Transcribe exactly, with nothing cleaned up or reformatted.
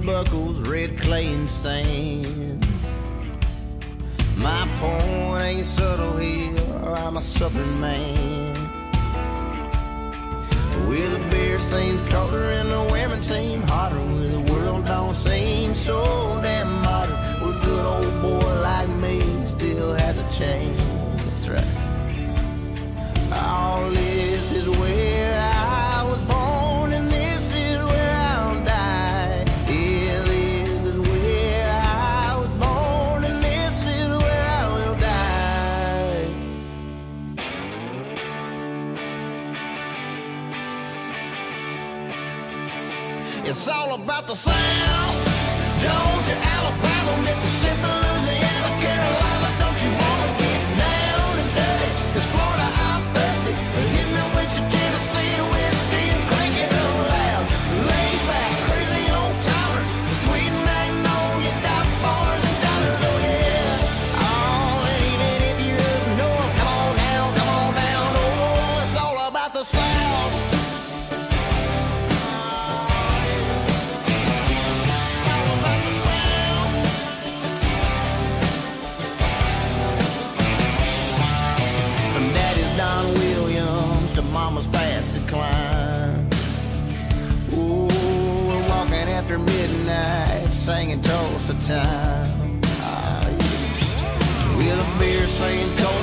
buckles, red clay and sand. My point ain't subtle here, I'm a southern man. Well, the beer seems colder and the women seem hotter. Well, the world don't seem so damn modern. Well, a good old boy like me still has a chance. That's right. All this is where I was born, and this is where I'll die. Yeah, this is where I was born, and this is where I will die. It's all about the sound. Georgia, Alabama, Mississippi, Louisiana, Carolina. Don't you wanna get down and dirty? 'Cause Florida, I'm thirsty. Hit me with your Tennessee whiskey and crank it up loud. Lay back, crazy old timer, sweet magnolia, dock bars and dollars. Oh yeah. Oh, and even if you're up north, come on down, come on down. Oh, it's all about the South. Mama's Patsy Cline. Ooh, we're walking after midnight, singing Tulsa time. Ah, yeah. With a beer saying cold.